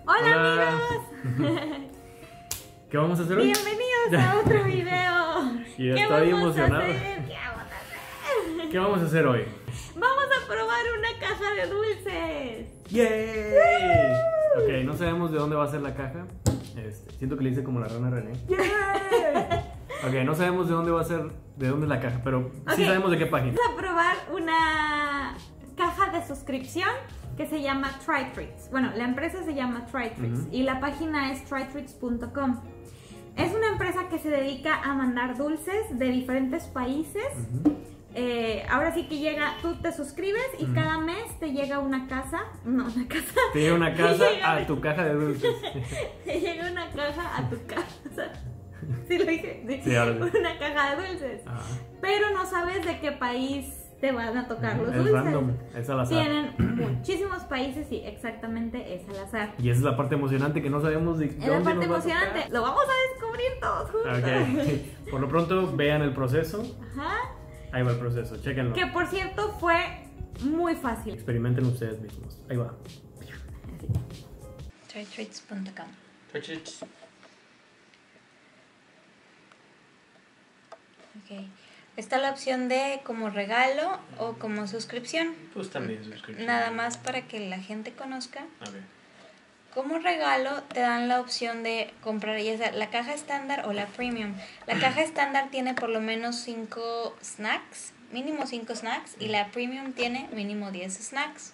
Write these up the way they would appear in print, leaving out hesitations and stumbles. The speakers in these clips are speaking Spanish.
Hola amigos. ¿Qué vamos a hacer hoy? Bienvenidos a otro video. Y estoy emocionado. ¿Qué vamos a hacer? ¿Qué vamos a hacer hoy? Vamos a probar una caja de dulces. ¡Yay! Ok, no sabemos de dónde va a ser la caja. Siento que le hice como la rana René. ¡Yay! Ok, no sabemos de dónde va a ser, de dónde es la caja, pero sí sabemos de qué página. Vamos a probar una caja de suscripción que se llama Try Treats. Bueno, la empresa se llama Try Treats y la página es trytreats.com. Es una empresa que se dedica a mandar dulces de diferentes países. Ahora sí que llega, tú te suscribes y cada mes te llega una casa. No, una casa. Te llega una casa a tu caja de dulces. Te llega una caja a tu casa. ¿Sí lo dije? Sí, ahora sí. Una caja de dulces. Ajá. Pero no sabes de qué país te van a tocar los es dulces. Random, es al azar. Tienen muchísimos países y exactamente es al azar. Y esa es la parte emocionante que no sabemos de dónde Es la parte nos va a emocionante. tocar. Lo vamos a descubrir todos juntos. Ok. Por lo pronto, vean el proceso. Ajá. Ahí va el proceso, chéquenlo. Que por cierto fue muy fácil. Experimenten ustedes mismos. Ahí va. Trytreats.com. Ok. Está la opción de como regalo o como suscripción. Pues también suscripción. Nada más para que la gente conozca. A ver. Como regalo te dan la opción de comprar ya sea la caja estándar o la premium. La caja estándar tiene por lo menos 5 snacks, mínimo 5 snacks, y la premium tiene mínimo 10 snacks.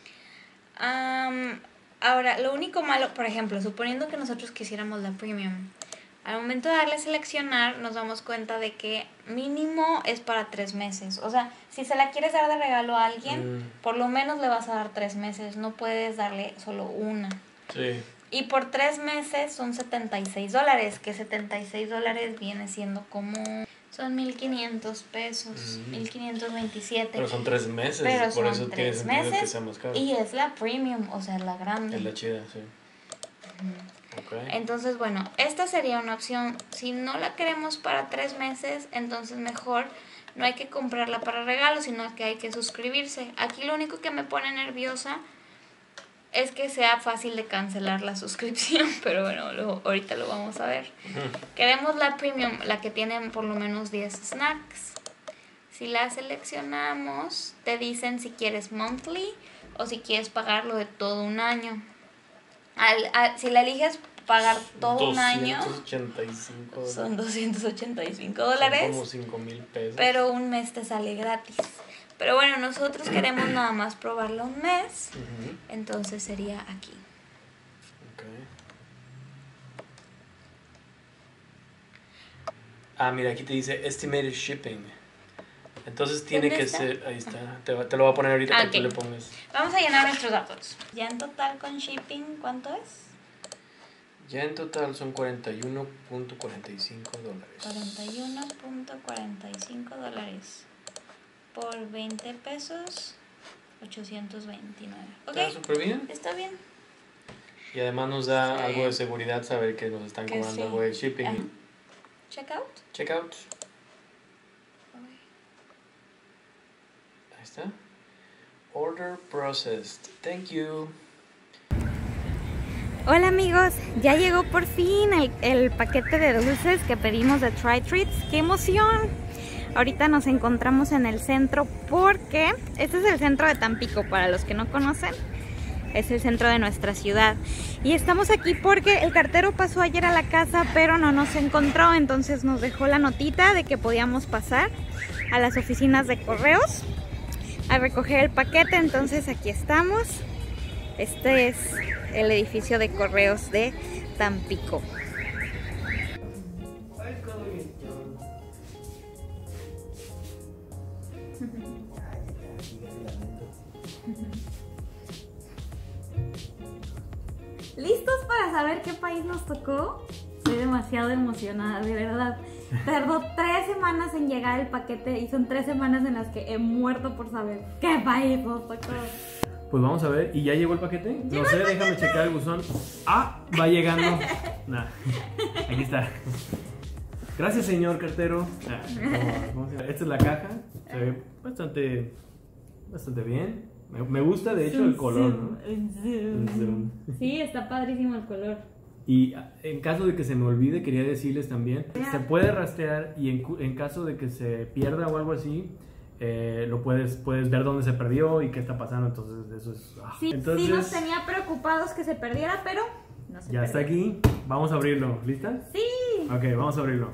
Ahora, lo único malo, por ejemplo, suponiendo que nosotros quisiéramos la premium, al momento de darle a seleccionar nos damos cuenta de que mínimo es para 3 meses. O sea, si se la quieres dar de regalo a alguien, por lo menos le vas a dar 3 meses, no puedes darle solo una. Sí. Y por 3 meses son $76, que $76 viene siendo como... Son 1,500 pesos, 1,527. Pero son 3 meses, Pero por son eso tiene 3 sentido meses que sea más caro. y es la premium, o sea, la grande. Es la chida, sí. Okay. Entonces, bueno, esta sería una opción. Si no la queremos para 3 meses, entonces mejor no hay que comprarla para regalo, sino que hay que suscribirse. Aquí lo único que me pone nerviosa es que sea fácil de cancelar la suscripción, pero bueno, ahorita lo vamos a ver. Queremos la premium, la que tiene por lo menos 10 snacks. Si la seleccionamos, te dicen si quieres monthly o si quieres pagarlo de todo un año. Si la eliges pagar todo un año, 285 son $285. Son como 5,000 pesos. Pero un mes te sale gratis. Pero bueno, nosotros queremos nada más probarlo un mes. Entonces sería aquí. Okay. Mira, aquí te dice Estimated Shipping. Entonces tiene que ser... Ahí está. Te lo voy a poner ahorita para que tú le pongas. Vamos a llenar nuestros datos. Ya en total con shipping, ¿cuánto es? Ya en total son $41.45. $41.45. Por 20 pesos, 829. ¿Ok? ¿Está súper bien? Está bien. Y además nos da algo de seguridad saber que nos están Que cobrando sí. algo de shipping. Checkout. Checkout. Ahí está. Order processed. Thank you. Hola amigos, ya llegó por fin el paquete de dulces que pedimos de Try Treats. ¡Qué emoción! Ahorita nos encontramos en el centro porque este es el centro de Tampico, para los que no conocen. Es el centro de nuestra ciudad. Y estamos aquí porque el cartero pasó ayer a la casa, pero no nos encontró. Entonces nos dejó la notita de que podíamos pasar a las oficinas de correos a recoger el paquete. Entonces aquí estamos. Este es el edificio de correos de Tampico. ¿Listos para saber qué país nos tocó? Estoy demasiado emocionada, de verdad. Tardó 3 semanas en llegar el paquete y son 3 semanas en las que he muerto por saber qué país nos tocó. Pues vamos a ver. ¿Y ya llegó el paquete? No sé, déjame checar el buzón. Va llegando. Nah, aquí está. Gracias, señor cartero. Esta es la caja. Se ve bastante bien. Me gusta de hecho el color, ¿no? Zoom. Sí, está padrísimo el color. Y en caso de que se me olvide, quería decirles también, se puede rastrear y en caso de que se pierda o algo así, lo puedes ver dónde se perdió y qué está pasando, entonces eso es... Sí, entonces, sí nos tenía preocupados que se perdiera, pero no se ya perdió. está aquí, vamos a abrirlo, ¿lista? Sí. Ok, vamos a abrirlo.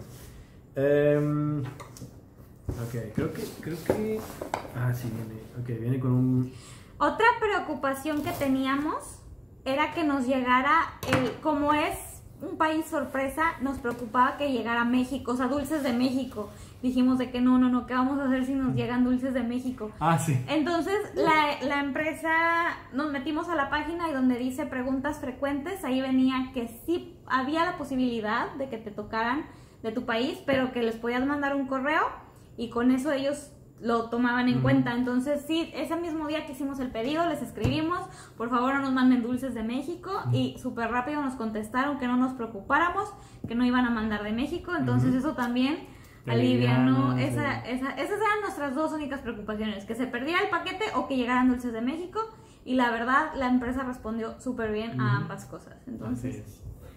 Ok, creo que... sí, viene con un... Otra preocupación que teníamos era que nos llegara, como es un país sorpresa, nos preocupaba que llegara México, o sea, dulces de México. Dijimos de que no, ¿qué vamos a hacer si nos llegan dulces de México? Sí. Entonces la empresa, nos metimos a la página y donde dice preguntas frecuentes, ahí venía que sí había la posibilidad de que te tocaran de tu país, pero que les podías mandar un correo y con eso ellos lo tomaban en cuenta. Entonces sí, ese mismo día que hicimos el pedido les escribimos, por favor no nos manden dulces de México, y súper rápido nos contestaron que no nos preocupáramos, que no iban a mandar de México. Entonces eso también alivianó, esas eran nuestras dos únicas preocupaciones, que se perdiera el paquete o que llegaran dulces de México, y la verdad la empresa respondió súper bien a ambas cosas. Entonces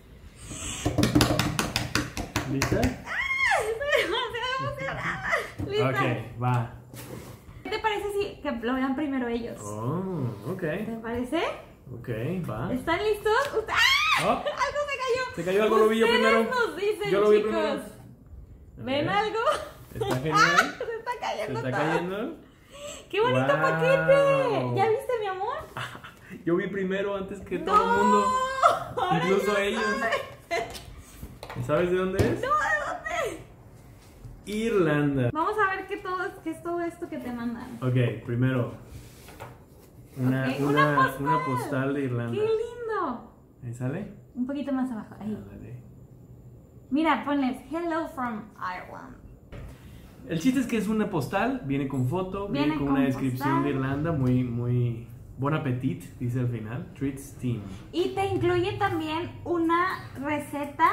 ¿lista? Estoy demasiado emocionada. ¿Lista? Ok, va. ¿Qué te parece si que lo vean primero ellos? Ok. ¿Te parece? Ok, va. ¿Están listos? ¡Ah! Algo se cayó. Se cayó algo, lo vi yo primero. Nos dicen, yo lo vi chicos. primero. ¿Ven algo? Está genial. Se está cayendo Se está todo. cayendo. ¡Qué bonito paquete! ¿Ya viste, mi amor? Yo vi primero antes que todo el mundo. Incluso ellos. ¿Sabes de dónde es? No, ¿de dónde? Irlanda. Vamos a ver qué es todo esto que te mandan. Ok, primero. Una postal de Irlanda. ¡Qué lindo! ¿Ahí sale? Un poquito más abajo, ahí. Dale. Mira, ponles Hello from Ireland. El chiste es que es una postal, viene con foto, viene con una descripción postal de Irlanda, muy bon appetit, dice al final, treats team. Y te incluye también una receta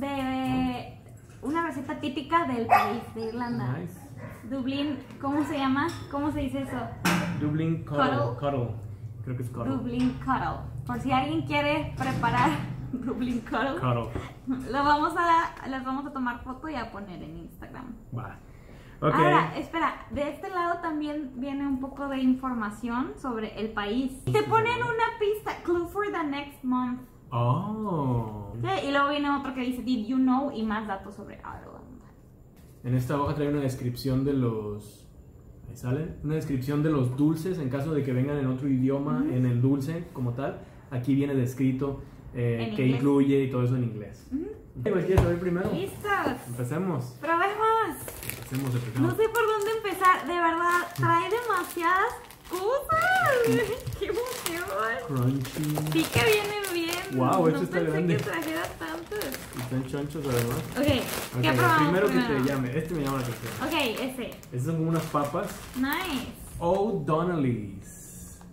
típica del país, de Irlanda. Nice. Dublín, ¿cómo se llama? ¿Cómo se dice eso? Dublin Cuddle. Cuddle. Creo que es Cuddle. Dublín Cuddle. Por si alguien quiere preparar Dublín Cuddle, Cuddle. les vamos a tomar foto y a poner en Instagram. Va. Ok. Ahora, espera, de este lado también viene un poco de información sobre el país. Y te ponen una pista, clue for the next month. Oh. Sí, y luego viene otro que dice, did you know, y más datos sobre Ireland. En esta hoja trae una descripción de los... Ahí sale. Una descripción de los dulces en caso de que vengan en otro idioma, en el dulce como tal. Aquí viene descrito qué inglés. Incluye y todo eso en inglés. ¿Quieres saber primero? ¡Listos! Empecemos. ¡Probemos! Empecemos. No sé por dónde empezar, de verdad, trae demasiadas cosas. ¡Qué emoción! Crunchy. Sí que vienen bien. Wow, esto no está pensé grande. que trajera tantos. Están chonchos además. Ok, Ok, ¿qué probamos primero que te llame. Este me llama la atención. Ok, ese. Estas son como unas papas. Nice. O'Donnell's.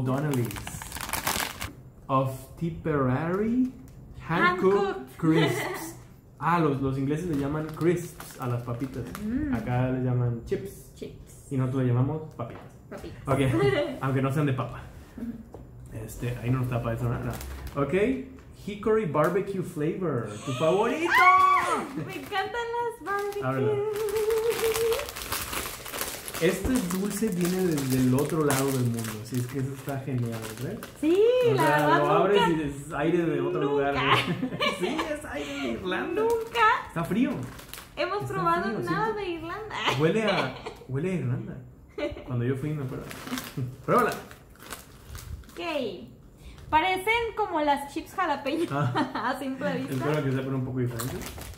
Of Tipperary Hand-cooked Crisps. Los ingleses le llaman crisps a las papitas. Acá le llaman chips. Chips. Y nosotros le llamamos papitas. Papitas. Ok, aunque no sean de papa. Ahí no nos tapa eso, nada. Ok, Hickory Barbecue Flavor, tu favorito. Me encantan las barbecues. Ábrelo. Este dulce viene desde el otro lado del mundo, así es que eso está genial, ¿ves? Sí, O la sea, verdad lo nunca. abres y es aire de otro lugar. Nunca. Sí, es aire de Irlanda. Nunca Está frío. hemos Está probado frío, nada sí. de Irlanda. Huele a Irlanda. Cuando yo fui, me acuerdo. Pruébala. Ok. Parecen como las chips jalapeño a simple vista. Espero que sepan un poco diferente.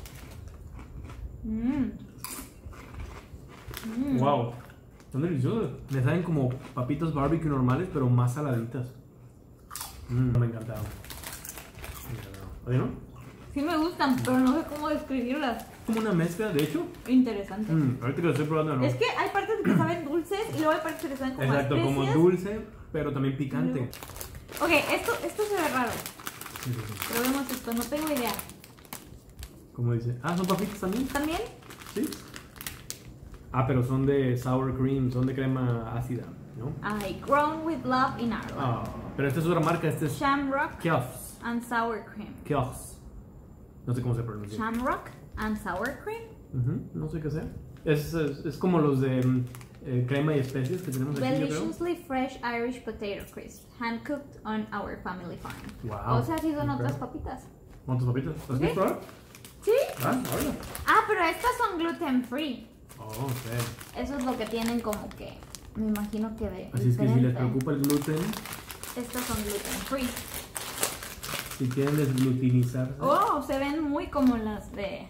Wow. Son deliciosos. Me saben como papitas barbecue normales, pero más saladitas. Me encantaron. ¿Oye, no? Sí me gustan, pero no sé cómo describirlas. Como una mezcla, de hecho. Interesante. Ahorita que lo estoy probando, ¿no? Es que hay partes que saben dulces y luego hay partes que saben como Exacto, como especias. dulce, pero también picante. Ok, esto se ve raro. Sí. Probemos esto, no tengo idea. ¿Cómo dice? ¿Son papitas también? ¿También? Sí. Pero son de sour cream, son de crema ácida. ¿no? Ay, Grown with Love in Ireland. Ah, pero esta es otra marca, este es Shamrock Kiosk. and Sour Cream. Kiosk. No sé cómo se pronuncia. Shamrock and Sour Cream. No sé qué sea. Es como los de crema y especies que tenemos aquí, yo creo. Deliciously fresh Irish potato crisp, hand cooked on our family farm. Wow. O sea, sí son Ok. otras papitas. ¿Cuántas papitas? ¿Las ¿Sí? quieres probar? Sí. Ah, ahora. Ah, pero estas son gluten free. Oh, ok. Eso es lo que tienen como que, me imagino que de Así es que si les diferente. preocupa el gluten, Estas son gluten free. si quieren desglutinizarse. Oh, se ven muy como las de...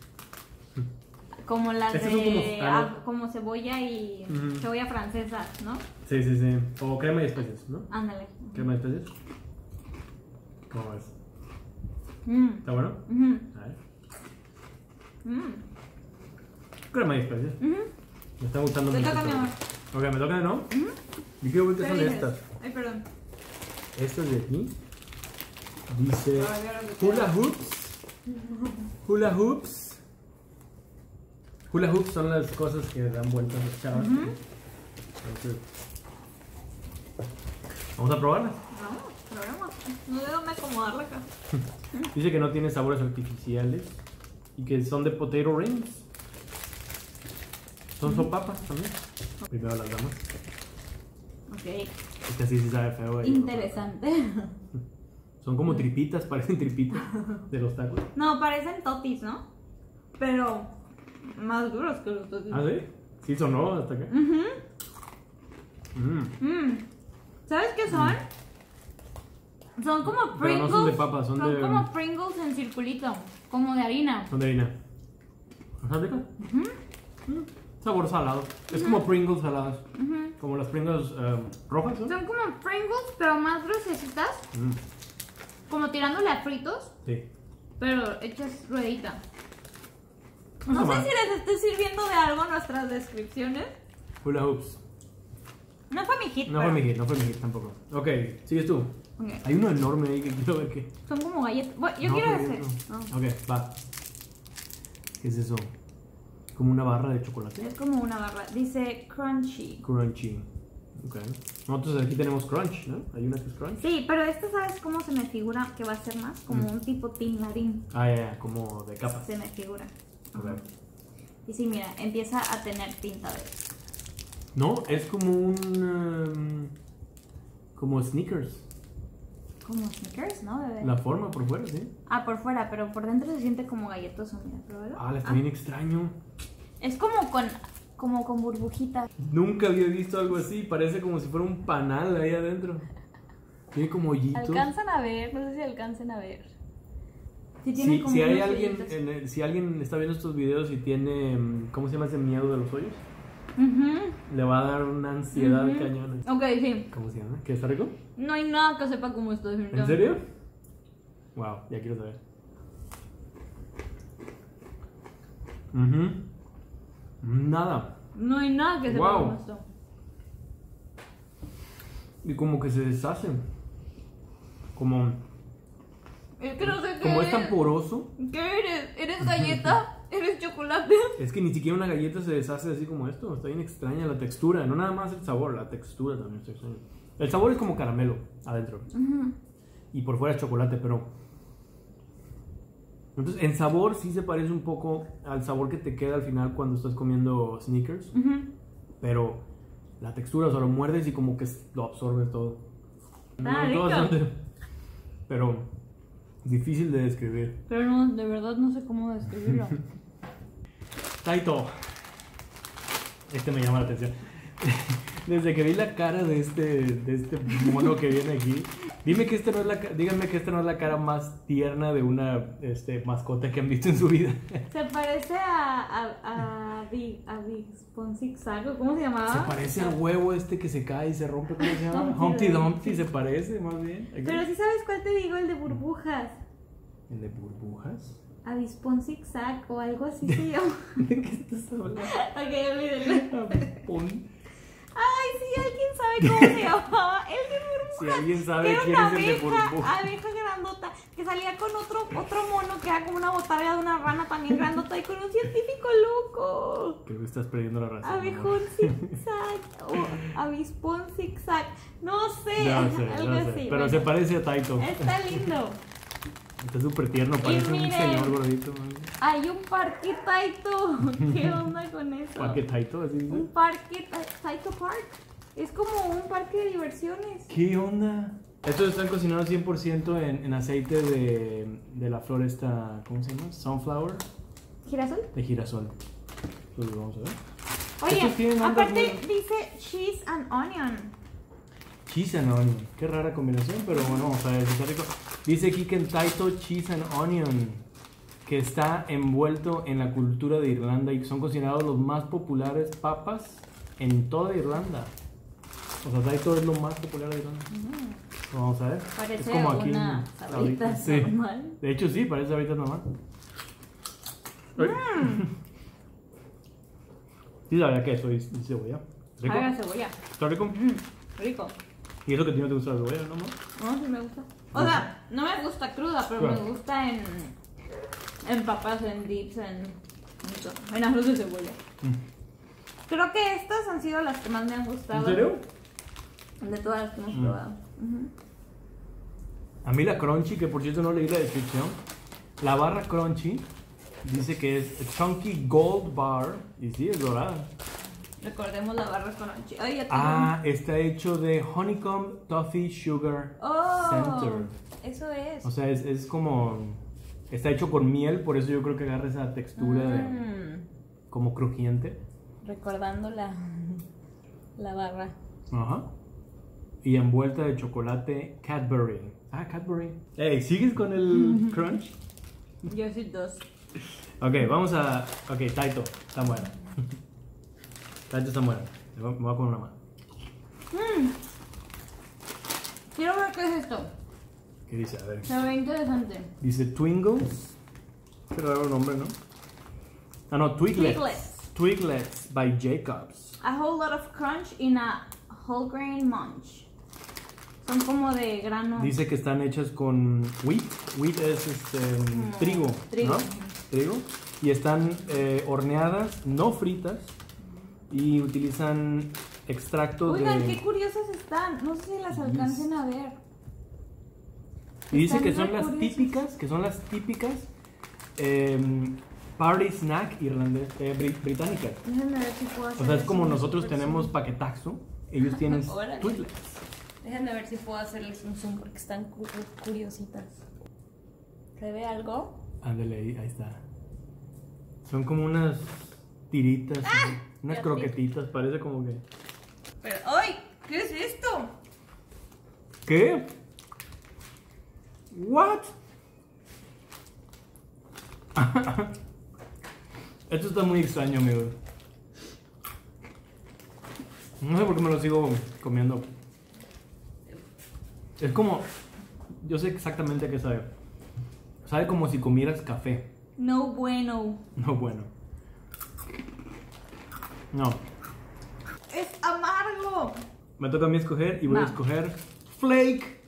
Como las Estas son de... como- como cebolla y... Ujú. Cebolla francesa, ¿no? Sí, sí, sí. O crema y especies, ¿no? Ándale. Crema y especies. ¿Cómo ves? Mm. ¿Está bueno? Ujú. A ver. Mm. Crema y especies. Ujú. Me está gustando Te mucho. toca, mi esto. amor. Ok, me toca, ¿no? Yo quiero ver qué ¿Qué son dices? estas. Ay, perdón. Estas de aquí. Dice Ay, ahora me queda. hula hoops. Hula hoops. Hula hoops son las cosas que dan vueltas a chavas. Entonces, vamos a probarlas. Vamos, probemos. No sé dónde acomodarla acá. Dice que no tiene sabores artificiales y que son de potato rings. Son sopapas también. Primero las damas. Ok. Este sí sabe feo. Interesante. Son como tripitas, parecen tripitas de los tacos. No, parecen totis, ¿no? Pero más duros que los totis. ¿Ah, sí? Sí sonó hasta acá. Ujú. Mm. ¿Sabes qué son? Son como Pero Pringles. no son de papas, son de- como Pringles en circulito. Como de harina. Son de harina. ¿Están ricas? Sabor salado. Es como Pringles saladas. Como las Pringles rojas, ¿no? Son como Pringles, pero más gruesecitas. Como tirándole a fritos, Sí. pero hechas ruedita. No No está sé mal. si les esté sirviendo de algo nuestras descripciones. Hula hoops. No fue mi hit, No pero fue mi hit tampoco. Ok, sigues tú. Ok. Hay uno enorme ahí que quiero ver qué. Son como galletas. Bueno, yo No, quiero pero ese. no. No. Ok, va. ¿Qué es eso? Como una barra de chocolate. Es como una barra. Dice crunchy. Crunchy. Ok. Nosotros aquí tenemos crunch, ¿no? Hay una que es crunch. Sí, pero esta, ¿sabes cómo se me figura que va a ser más? Como un tipo tinlarín. Ah, ya, como de capas. Se me figura. Ok. Y sí, mira, empieza a tener pinta de... No, es como un. Como Snickers. Como Snickers, ¿no, bebé? La forma por fuera, sí. Ah, por fuera, pero por dentro se siente como galletoso, mira, pruébalo. Ah, está bien extraño. Es como con burbujitas. Nunca había visto algo así. Parece como si fuera un panal ahí adentro. Tiene como hoyitos. Alcanzan a ver, no sé si alcancen a ver. Sí, tiene Si, como si hay unos alguien, hoyitos. si alguien está viendo estos videos y tiene, ¿cómo se llama ese miedo de los hoyos? Ujú. Le va a dar una ansiedad Ujú. cañona. Ok, sí. ¿Cómo se llama? ¿Qué está rico? No hay nada que sepa cómo esto. ¿En serio? Wow, ya quiero saber. Nada. No hay nada que sepa Wow. cómo esto. Y como que se deshacen. Como, Es que no sé qué como es eres. tan poroso. ¿Qué eres? ¿Eres galleta? ¿Eres chocolate? Es que ni siquiera una galleta se deshace así como esto. Está bien extraña la textura. No nada más el sabor, la textura también está extraña. El sabor es como caramelo adentro. Y por fuera es chocolate, pero... Entonces, en sabor sí se parece un poco al sabor que te queda al final cuando estás comiendo Snickers. Pero la textura, o sea, lo muerdes y como que lo absorbes todo. Está Me gustó rico. bastante. Pero difícil de describir. Pero no, de verdad no sé cómo describirlo. Taito. Este me llama la atención. Desde que vi la cara de este mono que viene aquí, díganme que esta no es la cara más tierna de una mascota que han visto en su vida. Se parece a Big Spawn Zigzag, ¿cómo se llamaba? Se parece al huevo este que se cae y se rompe, ¿cómo se llama? Humpty Humpty Dumpty se parece más bien. Pero sí sabes cuál te digo, el de burbujas. ¿El de burbujas? Avispón zigzag o algo así se llama. ¿De qué estás hablando? Ok, olvídenlo. Avispón. Ay, sí, alguien sabe cómo se llamaba. El de burbujas. Si alguien sabe Era quién una es el de burbujas. abeja grandota, que salía con otro mono que era como una botarga de una rana también grandota y con un científico loco. Creo que estás perdiendo la razón. Abejón zigzag o avispón zigzag. No sé, algo sé. así. Pero se parece a Taito. Está lindo. Está súper tierno, parece un miren, señor gordito. Hay un parque Taito. ¿Qué onda con eso? ¿Parque Taito? Así dice. Un parque Taito Park. Es como un parque de diversiones. ¿Qué onda? Estos están cocinados 100% en aceite de la flor esta, ¿cómo se llama? Sunflower. ¿Girasol? De girasol. Pues vamos a ver. Oye, tienen aparte ondas dice cheese and onion. Cheese and onion. Qué rara combinación, pero bueno, vamos a ver si está rico. Dice aquí que en Taito Cheese and Onion, que está envuelto en la cultura de Irlanda y son considerados los más populares papas en toda Irlanda. O sea, Taito es lo más popular de Irlanda. Vamos a ver. Parece es como aquí una ahorita. sabrita Sí. normal. De hecho sí, parece ahorita normal. Sí, sabía que eso es cebolla. ¿Rico? Haga cebolla. ¿Está rico? Rico. ¿Y eso que a ti no te gusta la cebolla, no? No, sí me gusta. O sea, no me gusta cruda, pero Claro. me gusta en papas, en dips, en arroz de cebolla. Creo que estas han sido las que más me han gustado. ¿En serio? De todas las que hemos probado. A mí la crunchy, que por cierto no leí la descripción, la barra crunchy dice que es Chunky Gold Bar y sí, es dorada. Recordemos la barra crunchy. Ay, Está hecho de Honeycomb Toffee Sugar oh, Center. eso es. O sea, es como... Está hecho con miel, por eso yo creo que agarra esa textura de como crujiente. Recordando la barra. Ajá. Y envuelta de chocolate Cadbury. Ah, Cadbury. Ey, ¿sigues con el crunch? Yo sí dos. Ok, vamos a... Ok, Taito, está buena. Taito está buena. Me voy a poner una más. Quiero ver qué es esto. ¿Qué dice? A ver. Se ve interesante. Dice Twingles. Qué raro nombre, ¿no? Ah, no, Twiglets. Twiglets by Jacobs. A whole lot of crunch in a whole grain munch. Son como de grano. Dice que están hechas con wheat. Wheat es trigo, trigo. ¿no? Trigo. Y están horneadas, no fritas. Y utilizan extractos Oigan, de... qué curiosas están. No sé si las alcancen a ver. Y dice Están que son re las curiosas. típicas party snack irlandés, británicas. Déjenme ver si puedo hacer O sea, es eso como en nosotros super tenemos zoom. paquetaxo, ellos tienen Órale. Twiglets. Déjenme ver si puedo hacerles un zoom porque están curiositas. ¿Se ve algo? Ándale, ahí está. Son como unas tiritas, unas ya croquetitas, parece como que... Pero, ¡ay! ¿Qué es esto? ¿Qué? What? Esto está muy extraño, amigos. No sé por qué me lo sigo comiendo. Es como... Yo sé exactamente a qué sabe. Sabe como si comieras café. No bueno. No, bueno. No. Es amargo. Me toca a mí escoger y voy a Va. escoger Flake.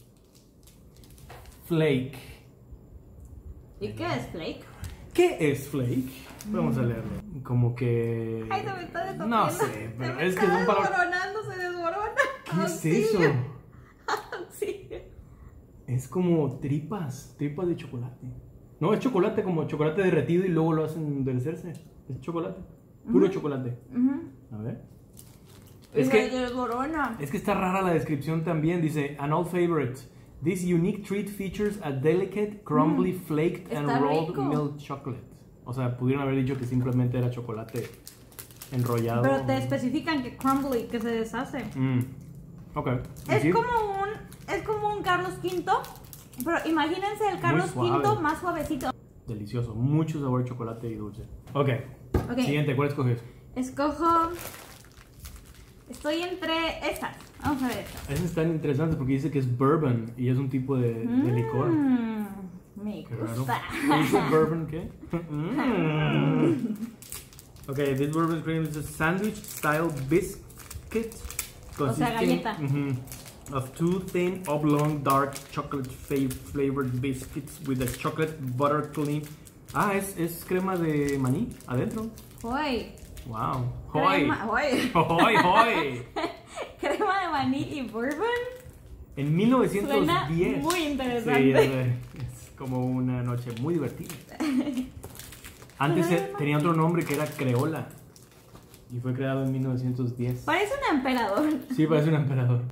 Flake. ¿Y qué es flake? ¿Qué es Flake? Vamos a leerlo. Como que... Ay, se me está deshaciendo. No sé, pero se me es que está son palabras... desmoronando, se desmorona. ¿Qué es eso? Auxilio. Es como tripas de chocolate. No, es chocolate como chocolate derretido y luego lo hacen endurecerse. Es chocolate, puro chocolate. A ver. Es Es que que, desmorona. es que está rara la descripción también. Dice, an old favorite. This unique treat features a delicate, crumbly, flaked and Está rolled rico. milk chocolate. O sea, pudieron haber dicho que simplemente era chocolate enrollado. Pero te especifican que crumbly, que se deshace. Ok. Es Sí. como un Carlos V, pero imagínense el Carlos suave. V más suavecito. Delicioso. Mucho sabor de chocolate y dulce. Ok. Ok. Siguiente, ¿cuál escoges? Escojo. Estoy entre estas. Vamos a ver estas. Esas están interesantes porque dice que es bourbon y es un tipo de licor. Me Qué raro. gusta. ¿Qué dice bourbon qué? Ok, this bourbon cream is a sandwich style bisque biscuit. O sea, galleta. Of two thin, oblong, dark chocolate flavored biscuits with a chocolate butter cream. Ah, es crema de maní adentro. ¡Hoy! Wow. Crema, ¡Hoy! ¡Hoy! Crema de maní y bourbon. En 1910. Suena muy interesante. Sí, es como una noche muy divertida. Antes tenía otro nombre que era Creola. Y fue creado en 1910. Parece un emperador. Sí, parece un emperador.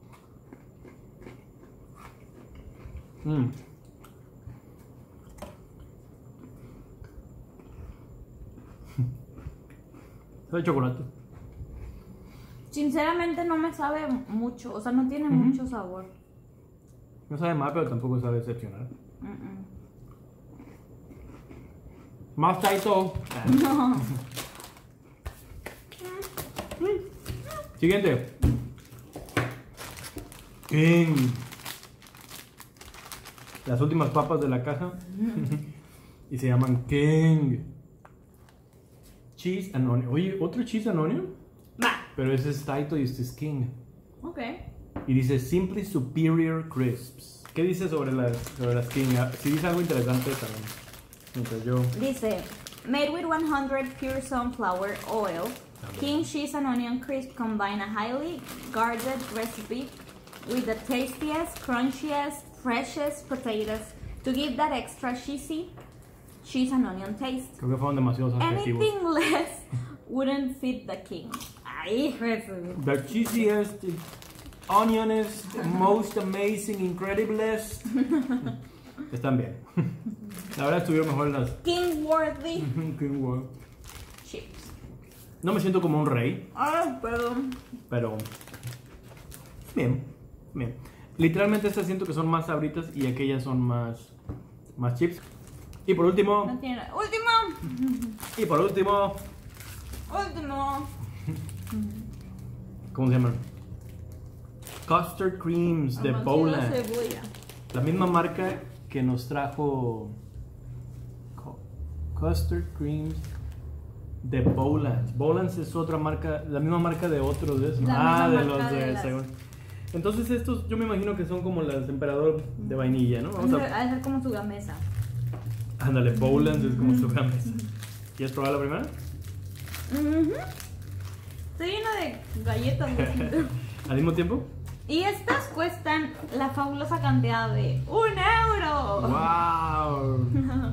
Sabe chocolate. Sinceramente no me sabe mucho, o sea, no tiene mucho sabor. No sabe mal, pero tampoco sabe decepcionar. Más Taito. No. Siguiente. King. Las últimas papas de la caja. Y se llaman King. Cheese and onion. Oye, ¿otro cheese and onion? Va. Pero ese es Taito y este es King. Ok. Y dice Simply Superior Crisps. ¿Qué dice sobre las King? Si dice algo interesante también. Mientras yo... Dice, made with 100 pure sunflower oil, King cheese and onion crisp combine a highly guarded recipe with the tastiest, crunchiest, freshest potatoes to give that extra cheesy cheese and onion taste. Creo que fueron demasiados adjetivos. Anything less wouldn't fit the King. Ay, Jesús. The cheesiest, onionest, most amazing, incrediblest. Están bien. La verdad estuvieron mejor las King worthy King World. chips. No me siento como un rey, Ay, perdón. pero bien, bien. Literalmente estas siento que son más sabritas y aquellas son más chips. Y por último, No tiene... Último. y por último, Último. ¿cómo se llaman? Custard Creams de Amancilla Boland. cebolla. La misma marca que nos trajo Custard Creams de Boland. Boland es otra marca, la misma marca de otros de esos. La misma De marca los de de las- según. Entonces estos yo me imagino que son como las Emperador de vainilla, ¿no? Vamos a... Ha de ser como su gamesa. Ándale, Boland es como su gran mesa. ¿Quieres probar la primera? Estoy llena de galletas. lo siento. ¿Al mismo tiempo? Y estas cuestan la fabulosa cantidad de ¡€1! ¡Wow!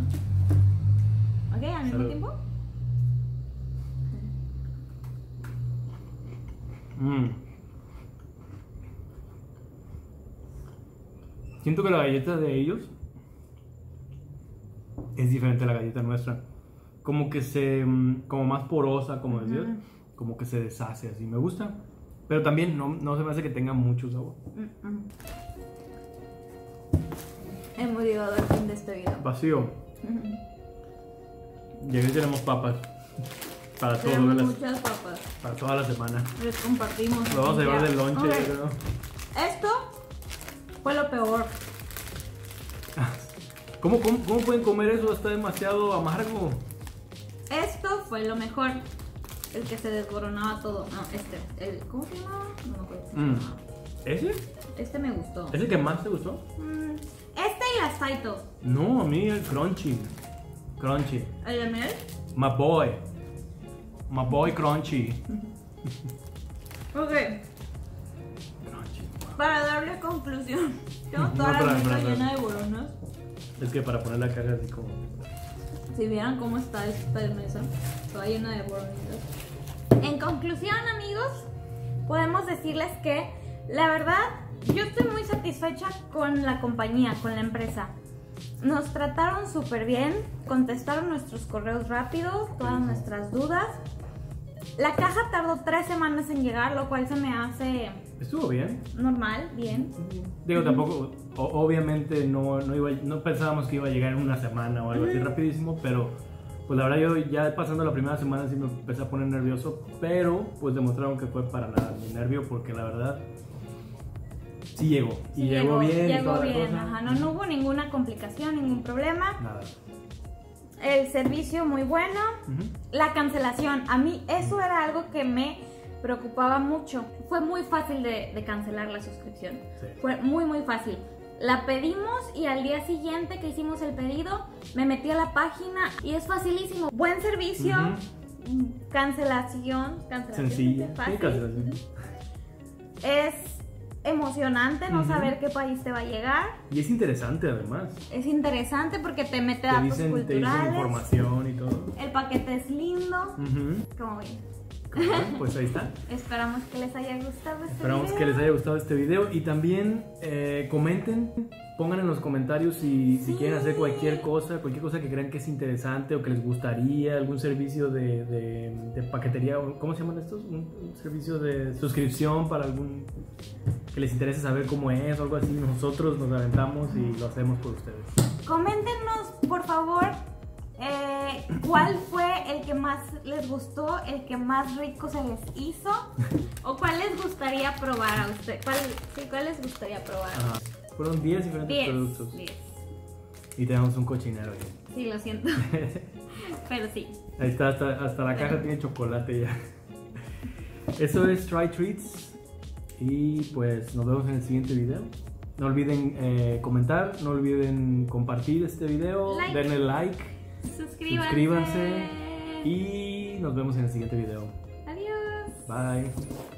Ok, al mismo Salud. tiempo. Siento que la galleta de ellos es diferente a la galleta nuestra. Como que como más porosa, como decías. Como que se deshace así. Me gusta. Pero también no se me hace que tenga mucho sabor. Hemos llegado al fin de este video. Vacío. Y aquí tenemos papas. Para Tenemos muchas papas. para toda la semana. Les compartimos. Lo vamos a llevar de lonche, Ok. yo creo. Esto fue lo peor. ¿Cómo pueden comer eso? Está demasiado amargo. Esto fue lo mejor. El que se desboronaba todo. No, ¿cómo se llama? No me acuerdo. cómo se llamaba. ¿Ese? Este me gustó. ¿Es el que más te gustó? Este y las Taito. No, a mí el crunchy. Crunchy. ¿El de miel? My boy. My boy crunchy. Ok. Crunchy. Para darle conclusión. Tengo toda No, la para- mesa llena de boronas. Es que para poner la caja así como... Si vieran cómo está esta mesa, toda llena de boronitas. En conclusión, amigos, podemos decirles que la verdad, yo estoy muy satisfecha con la compañía, con la empresa. Nos trataron súper bien, contestaron nuestros correos rápido, todas nuestras dudas. La caja tardó 3 semanas en llegar, lo cual se me hace Estuvo bien. normal, bien. Digo, tampoco... obviamente no pensábamos que iba a llegar en una semana o algo así rapidísimo, pero... Pues la verdad yo ya pasando la primera semana sí me empecé a poner nervioso, pero pues demostraron que fue para nada mi nervio porque la verdad sí llegó. Y Sí, llegó bien. y Llegó toda la bien, cosa. ajá. No hubo ninguna complicación, ningún problema. Nada. El servicio muy bueno. Ujú. La cancelación, a mí eso era algo que me preocupaba mucho. Fue muy fácil de cancelar la suscripción. Sí. Fue muy fácil. La pedimos y al día siguiente que hicimos el pedido, me metí a la página y es facilísimo. Buen servicio, cancelación sencilla, fácil. sí, cancelación. Es emocionante no saber qué país te va a llegar. Y es interesante además. Es interesante porque te mete datos culturales. Te dicen información y todo. El paquete es lindo. Como ven. Pues ahí está. Esperamos que les haya gustado este Esperamos video. que les haya gustado este video. Y también comenten, pongan en los comentarios si quieren hacer cualquier cosa que crean que es interesante o que les gustaría, algún servicio de paquetería, ¿cómo se llaman estos? Un servicio de suscripción para algún que les interese saber cómo es o algo así. Nosotros nos aventamos y lo hacemos por ustedes. Coméntenos, por favor, cuál fue el que más les gustó, el que más rico se les hizo, o cuál les gustaría probar a ustedes. ¿Cuál les gustaría probar? Ajá. Fueron 10 diferentes productos. 10. Y tenemos un cochinero ahí. Sí, lo siento. Pero sí. Ahí está, hasta la caja tiene chocolate ya. Eso es Try Treats. Y pues nos vemos en el siguiente video. No olviden comentar, no olviden compartir este video, denle like, suscríbanse y nos vemos en el siguiente video. Adiós. Bye.